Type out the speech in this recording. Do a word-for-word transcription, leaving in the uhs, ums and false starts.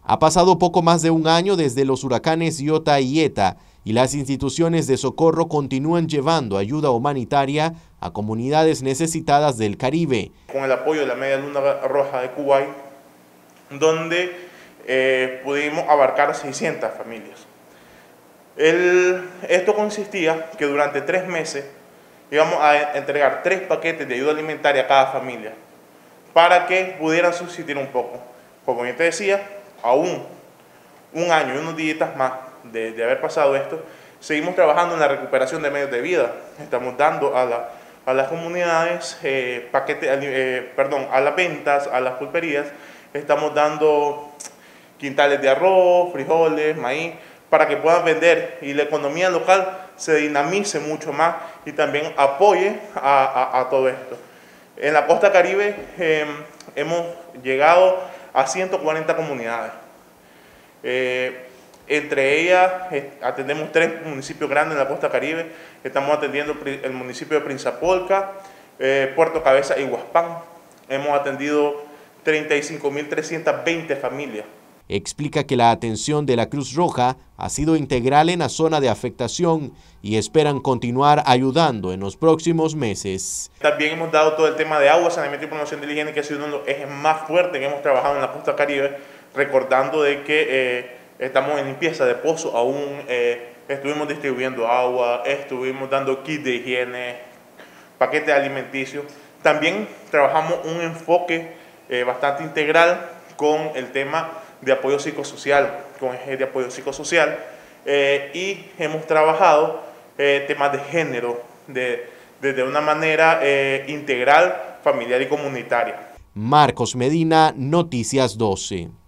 Ha pasado poco más de un año desde los huracanes Iota y Eta y las instituciones de socorro continúan llevando ayuda humanitaria a comunidades necesitadas del Caribe. Con el apoyo de la Media Luna Roja de Kuwait, donde eh, pudimos abarcar seiscientas familias. El, esto consistía que durante tres meses íbamos a entregar tres paquetes de ayuda alimentaria a cada familia para que pudieran subsistir un poco. Como yo te decía, aún un año y unos días más de, de haber pasado esto, seguimos trabajando en la recuperación de medios de vida. Estamos dando a, la, a las comunidades eh, paquetes, eh, perdón, a las ventas, a las pulperías, estamos dando quintales de arroz, frijoles, maíz, para que puedan vender y la economía local se dinamice mucho más y también apoye a, a, a todo esto. En la costa Caribe eh, hemos llegado a ciento cuarenta comunidades. Eh, entre ellas eh, atendemos tres municipios grandes en la costa Caribe. Estamos atendiendo el municipio de Prinzapolca, eh, Puerto Cabeza y Huaspán. Hemos atendido treinta y cinco mil trescientas veinte familias. Explica que la atención de la Cruz Roja ha sido integral en la zona de afectación y esperan continuar ayudando en los próximos meses. También hemos dado todo el tema de agua, saneamiento y promoción de la higiene, que ha sido uno de los ejes más fuertes que hemos trabajado en la costa Caribe, recordando de que eh, estamos en limpieza de pozos, aún eh, estuvimos distribuyendo agua, estuvimos dando kits de higiene, paquetes alimenticios. También trabajamos un enfoque eh, bastante integral con el tema de apoyo psicosocial, con eje de apoyo psicosocial, eh, y hemos trabajado eh, temas de género de, de, de una manera eh, integral, familiar y comunitaria. Marcos Medina, Noticias doce.